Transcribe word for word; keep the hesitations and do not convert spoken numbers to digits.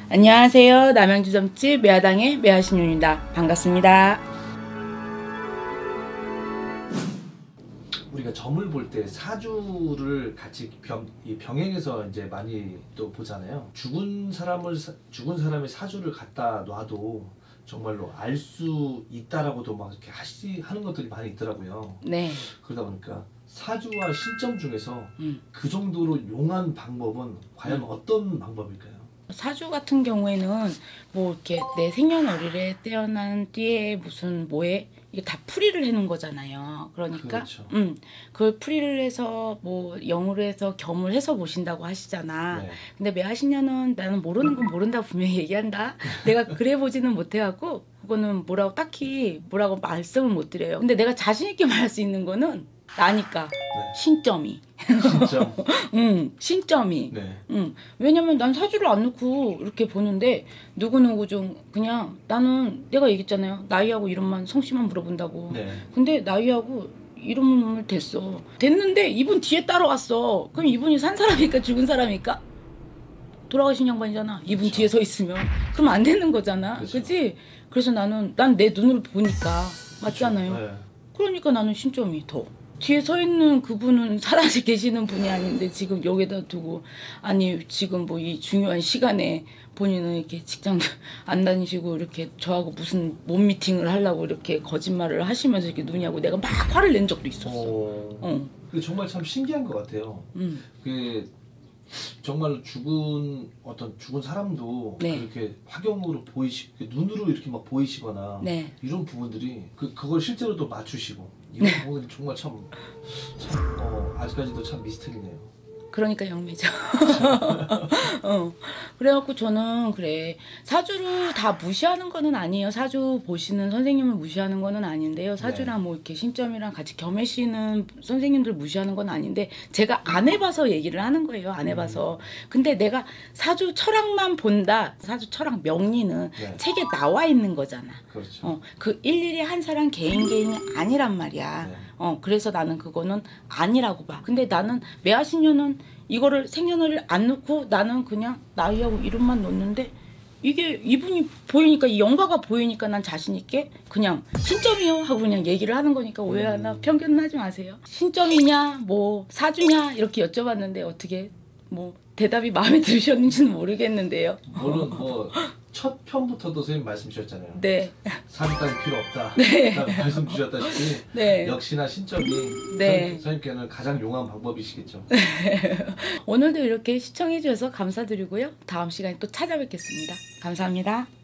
안녕하세요. 남양주점집 매화당의 매화신윤입니다. 반갑습니다. 우리가 점을 볼 때 사주를 같이 병, 이 병행해서 이제 많이 또 보잖아요. 죽은 사람을 죽은 사람의 사주를 갖다 놔도 정말로 알 수 있다라고도 막 이렇게 하시 하는 것들이 많이 있더라고요. 네. 그러다 보니까 사주와 신점 중에서 음. 그 정도로 용한 방법은 과연 음. 어떤 방법일까요? 사주 같은 경우에는 뭐 이렇게 내 생년월일에 태어난 띠에 무슨 뭐에 이게 다 풀이를 해놓은 거잖아요. 그러니까 그렇죠. 음, 그걸 풀이를 해서 뭐 영으로 해서 겸을 해서 보신다고 하시잖아. 네. 근데 매화신년은 나는 모르는 건 모른다 분명히 얘기한다. 내가 그래 보지는 못해갖고 그거는 뭐라고 딱히 뭐라고 말씀을 못 드려요. 근데 내가 자신 있게 말할 수 있는 거는 나니까 네. 신점이. 진짜. 응, 신점이. 네. 응. 왜냐면 난 사주를 안 놓고 이렇게 보는데 누구누구 좀 그냥 나는 내가 얘기했잖아요. 나이하고 이름만 성씨만 물어본다고. 네. 근데 나이하고 이름을 댔어. 됐는데 이분 뒤에 따라왔어. 그럼 이분이 산 사람일까 죽은 사람일까? 돌아가신 양반이잖아. 이분 그쵸. 뒤에 서 있으면. 그럼 안 되는 거잖아. 그쵸. 그치? 그래서 나는 난 내 눈으로 보니까 맞잖아요. 네. 그러니까 나는 신점이 더. 뒤에 서 있는 그분은 살아서 계시는 분이 아닌데 지금 여기다 두고 아니 지금 뭐 이 중요한 시간에 본인은 이렇게 직장 안 다니시고 이렇게 저하고 무슨 몸 미팅을 하려고 이렇게 거짓말을 하시면서 이렇게 눈이하고 내가 막 화를 낸 적도 있었어. 어. 어. 그 정말 참 신기한 것 같아요. 음. 그 정말로 죽은 어떤 죽은 사람도 네. 그렇게 화경으로 보이시 눈으로 이렇게 막 보이시거나 네. 이런 부분들이 그 그걸 실제로도 맞추시고 이런 네. 부분이 정말 참, 참 어, 아직까지도 참 미스터리네요. 그러니까 영매죠. 어. 그래갖고 저는 그래 사주를 다 무시하는 거는 아니에요. 사주 보시는 선생님을 무시하는 거는 아닌데요. 사주랑 네. 뭐 이렇게 신점이랑 같이 겸해시는 선생님들 무시하는 건 아닌데 제가 안 해봐서 얘기를 하는 거예요. 안 해봐서. 음. 근데 내가 사주 철학만 본다. 사주 철학 명리는 네. 책에 나와 있는 거잖아. 그렇죠. 어, 그 일일이 한 사람 개인 개인이 아니란 말이야. 네. 어, 그래서 나는 그거는 아니라고 봐. 근데 나는 매화신년은 이거를 생년월일 안 넣고 나는 그냥 나이하고 이름만 넣는데 이게 이분이 보이니까 이 영가가 보이니까 난 자신 있게 그냥 신점이요 하고 그냥 얘기를 하는 거니까 오해하나 음. 편견은 하지 마세요. 신점이냐 뭐 사주냐 이렇게 여쭤봤는데 어떻게 뭐 대답이 마음에 드셨는지는 모르겠는데요. 물론 뭐 첫 편부터도 선생님 말씀 주셨잖아요. 네. 사주 따위 필요 없다. 네. 라고 말씀 주셨다시피 네. 역시나 신점이 네. 선, 선생님께는 가장 용한 방법이시겠죠. 오늘도 이렇게 시청해 주셔서 감사드리고요. 다음 시간에 또 찾아뵙겠습니다. 감사합니다.